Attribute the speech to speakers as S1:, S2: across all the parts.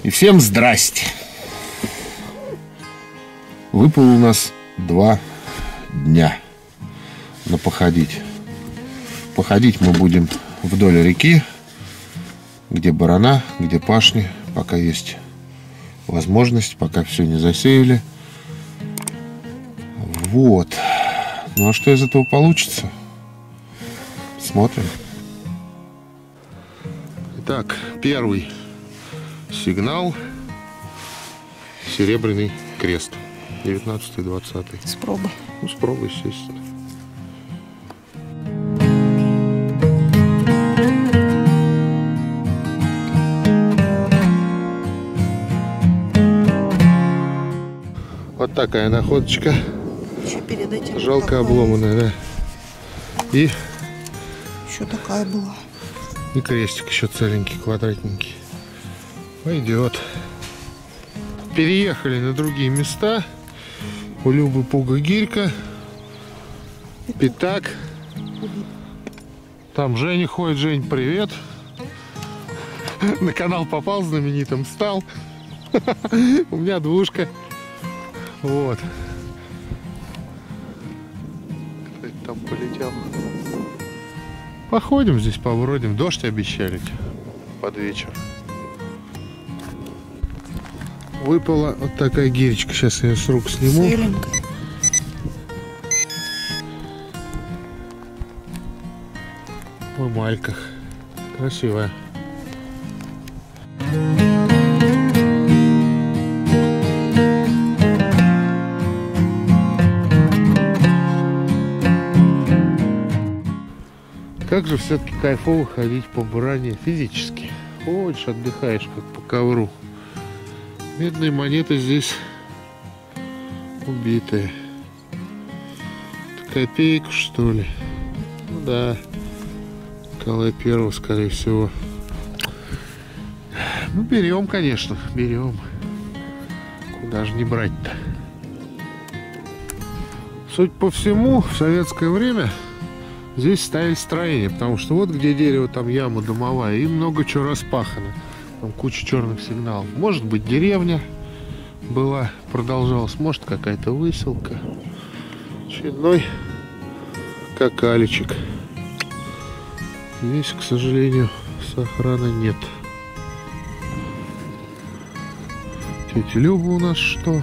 S1: И всем здрасте. Выпало у нас 2 дня на походить. Походить мы будем вдоль реки, где барана, где пашни, пока есть возможность, пока все не засеяли. Вот. Ну а что из этого получится? Смотрим. Итак, первый сигнал. Серебряный крест. 19-20.
S2: С пробы.
S1: Ну, с пробы, естественно. Вот такая находочка.
S2: Еще перед этим
S1: Жалко
S2: такая.
S1: Обломанная, да. И
S2: еще такая была.
S1: И крестик еще целенький, квадратненький. Пойдет. Переехали на другие места. У Любы Пуга гирька. Пятак. Там Женя ходит. Жень, привет. На канал попал, знаменитым стал. У меня 2. Вот. Кто это там полетел? Походим здесь, побродим. Дождь обещали под вечер. Выпала вот такая гиречка. Сейчас я ее с рук сниму.
S2: Целенькая.
S1: В эмальках. Красивая. Как же все-таки кайфово ходить по баране физически. Ходишь, отдыхаешь, как по ковру. Медные монеты здесь убитые. Это копейка, что ли? Ну да. Николая I, скорее всего. Ну, берем, конечно, берем. Куда же не брать-то? Судя по всему, в советское время здесь ставили строение, потому что вот где дерево, там яма домовая, и много чего распахано. Там куча черных сигналов. Может быть, деревня была, продолжалась, может, какая-то выселка. Очередной какаличек. Здесь, к сожалению, сохрана нет. Тетя Люба у нас что?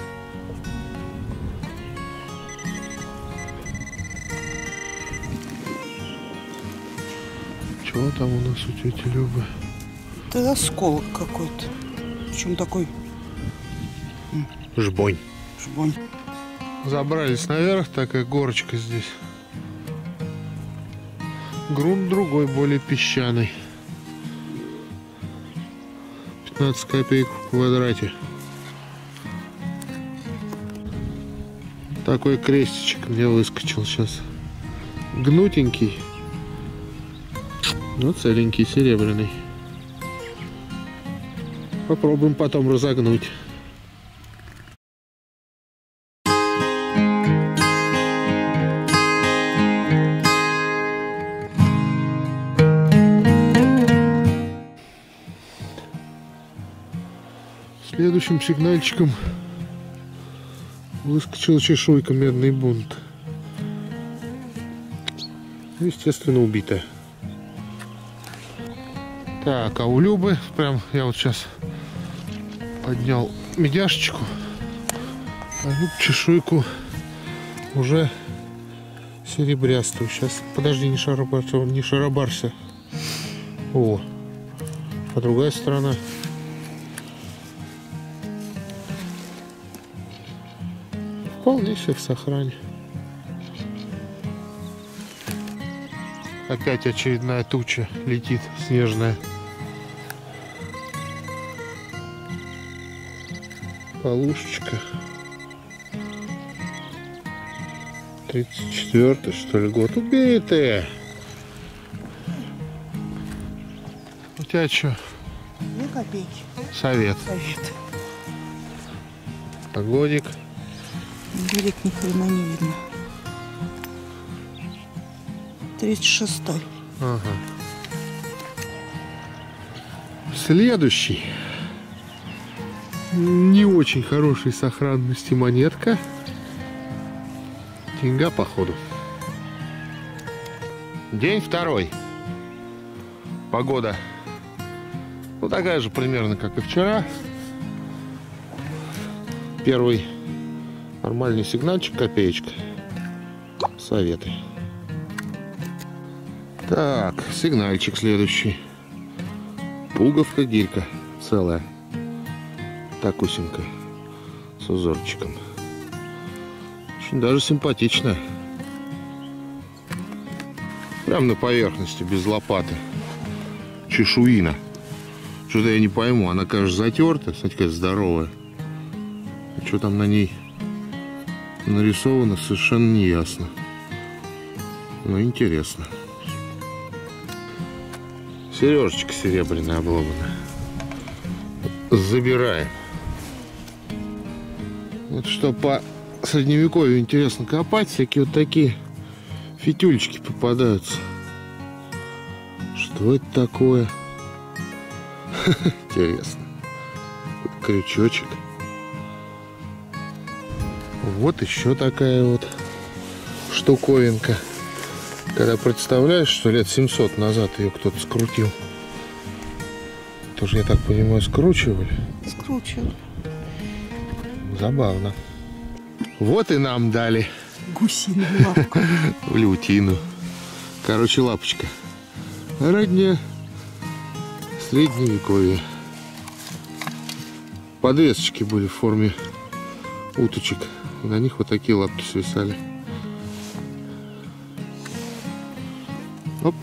S1: Чего там у нас у тети Любы?
S2: Это осколок какой-то. Причем такой...
S1: Жбонь.
S2: Жбонь.
S1: Забрались наверх, такая горочка здесь. Грунт другой, более песчаный. 15 копеек в квадрате. Такой крестичек мне выскочил сейчас. Гнутенький. Ну, целенький, серебряный. Попробуем потом разогнуть. Следующим сигнальчиком выскочила чешуйка, медный бунт. Естественно, убитая. Так, а у Любы, прям я вот сейчас поднял медяшечку, а Люб чешуйку уже серебрястую. Сейчас, подожди, не шарабарься. О, а другая сторона. Вполне себе в сохране. Опять очередная туча летит снежная. Полушечка. 34-й, что ли, год. Убитые. У тебя что?
S2: 2 копейки.
S1: Совет.
S2: Совет.
S1: Погодик.
S2: Берег ни хрена не видно. 36-й.
S1: Ага. Следующий. Не очень хорошей сохранности монетка. Деньга, походу. День второй. Погода, ну, такая же примерно, как и вчера. Первый нормальный сигнальчик, копеечка. Советы. Так, сигнальчик следующий. Пуговка, гирька целая. Такусенькая. С узорчиком. Очень даже симпатичная. Прям на поверхности, без лопаты. Чешуина. Что-то я не пойму. Она, кажется, затерта. Смотрите, какая здоровая. И что там на ней нарисовано, совершенно не ясно. Но интересно. Сережечка серебряная обломанная. Забираем. Вот что по средневековью интересно копать, всякие вот такие фитюльчики попадаются. Что это такое? Интересно. Крючочек. Вот еще такая вот штуковинка. Когда представляешь, что лет 700 назад ее кто-то скрутил. Тоже, я так понимаю, скручивали.
S2: Скручивали.
S1: Забавно. Вот и нам дали.
S2: Гусиную лапку.
S1: Лютину. Короче, лапочка. Родня. Средневековье. Подвесочки были в форме уточек. И на них вот такие лапки свисали. Оп.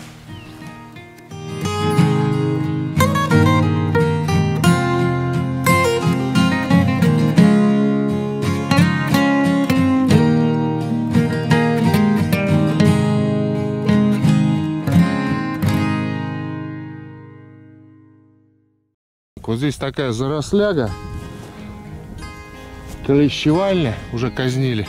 S1: Вот здесь такая заросляга. Клещевальня. Уже казнили.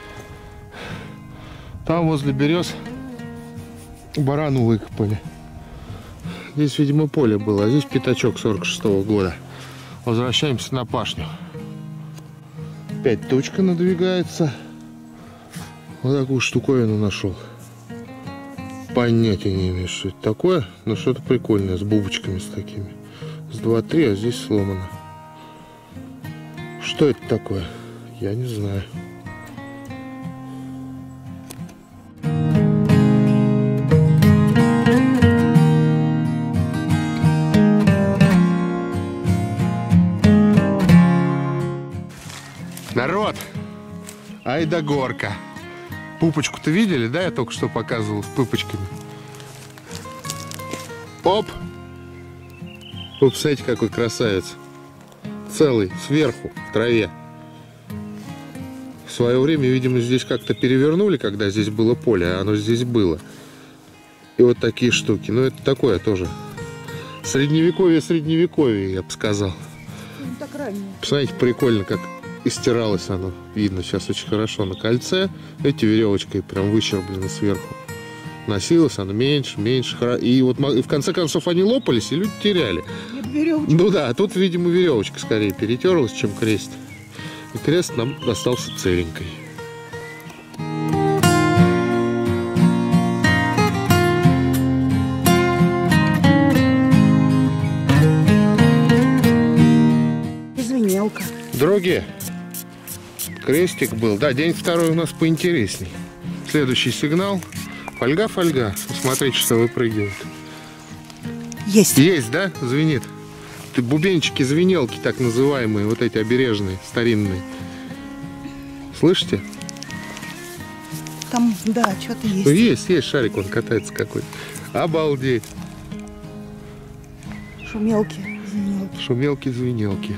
S1: Там возле берез барану выкопали. Здесь, видимо, поле было. А здесь пятачок 46-го года. Возвращаемся на пашню. Опять тучка надвигается. Вот такую штуковину нашел. Понятия не имею, что это такое. Но что-то прикольное. С бубочками с такими. С 2-3, а здесь сломано. Что это такое? Я не знаю. Народ! Ай да горка! Пупочку-то видели, да? Я только что показывал с пупочками. Оп! Вы посмотрите, какой красавец. Целый, сверху, в траве. В свое время, видимо, здесь как-то перевернули, когда здесь было поле, а оно здесь было. И вот такие штуки. Ну, это такое тоже. Средневековье, я бы сказал.
S2: Ну, так ранее.
S1: Посмотрите, прикольно, как истиралось оно. Видно сейчас очень хорошо на кольце. Эти веревочкой прям выщерблены сверху. Носилось оно меньше. И вот в конце концов они лопались, и люди теряли. Ну да, тут, видимо, веревочка скорее перетерлась, чем крест. И крест нам достался целенькой.
S2: Звенелка.
S1: Други, крестик был. Да, день второй у нас поинтересней. Следующий сигнал. Фольга. Смотрите, что выпрыгивает.
S2: Есть.
S1: Есть, да? Звенит. Бубенчики, звенелки, так называемые, вот эти обережные, старинные. Слышите?
S2: Там, да, что-то есть.
S1: Ну, есть, шарик, он катается какой-то. Обалдеть.
S2: Шумелки, звенелки.
S1: Шумелки, звенелки.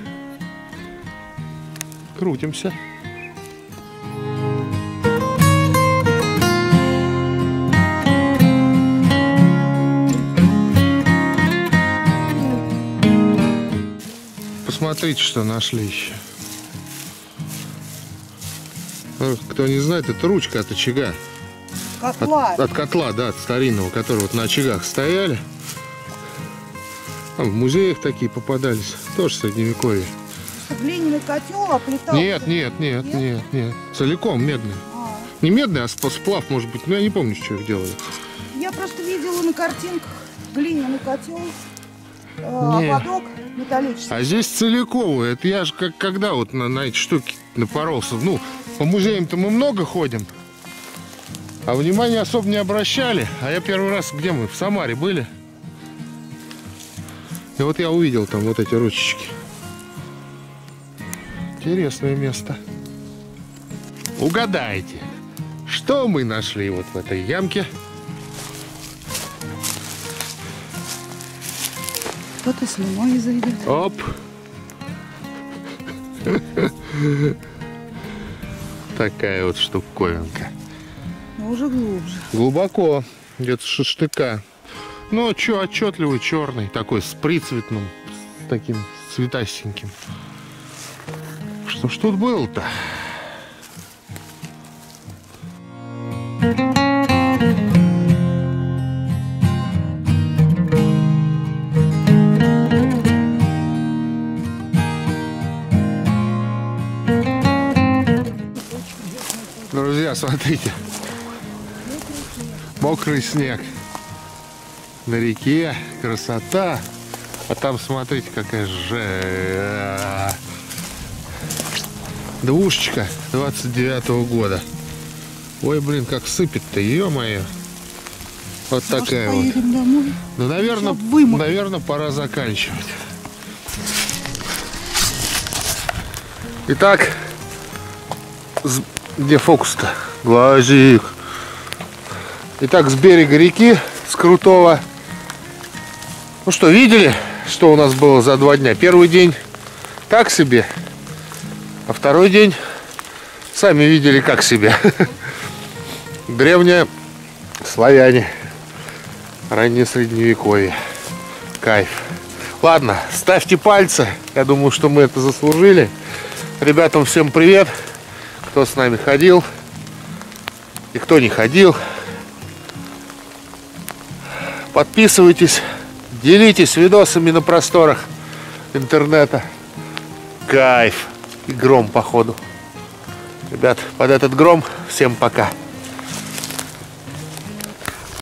S1: Крутимся. Посмотрите, что нашли еще. Кто не знает, это ручка от очага.
S2: Котла.
S1: От котла, да, от старинного, который вот на очагах стояли. Там в музеях такие попадались. Тоже средневековье.
S2: просто глиняный котел, а плита...
S1: Нет. Целиком медный.
S2: А,
S1: Не медный, а сплав, может быть. Ну, я не помню, что их делают.
S2: я просто видела на картинках глиняный котел,
S1: Не.
S2: ободок металлический.
S1: А здесь целиковый. Это я же когда вот на эти штуки напоролся. Ну, по музеям-то мы много ходим. А внимания особо не обращали. А я первый раз, где мы? В Самаре были. И вот я увидел там вот эти ручечки. Интересное место. Угадайте, что мы нашли вот в этой ямке?
S2: Кто-то с лимой зайдет.
S1: Оп! Такая вот штуковинка.
S2: Но уже глубже.
S1: Глубоко, где-то шаштыка. Ну, что, отчетливый, черный, такой с прицветным, с таким цветастеньким. Что ж тут было-то? Друзья, смотрите. Мокрый снег. На реке. Красота. А там, смотрите, какая же двушечка 29-го года. Ой, блин, как сыпет-то, ё-моё. Вот такая вот.
S2: Домой.
S1: Ну, наверное, пора заканчивать. Итак, где фокус-то? Глазик. Итак, с берега реки, с крутого. Ну что, видели, что у нас было за 2 дня? Первый день так себе, а второй день сами видели как себе. Древние славяне, раннее средневековье. Кайф. Ладно, ставьте пальцы. Я думаю, что мы это заслужили. Ребятам всем привет, кто с нами ходил и кто не ходил. Подписывайтесь, делитесь видосами на просторах интернета. Кайф. И гром, походу. Ребят, под этот гром всем пока.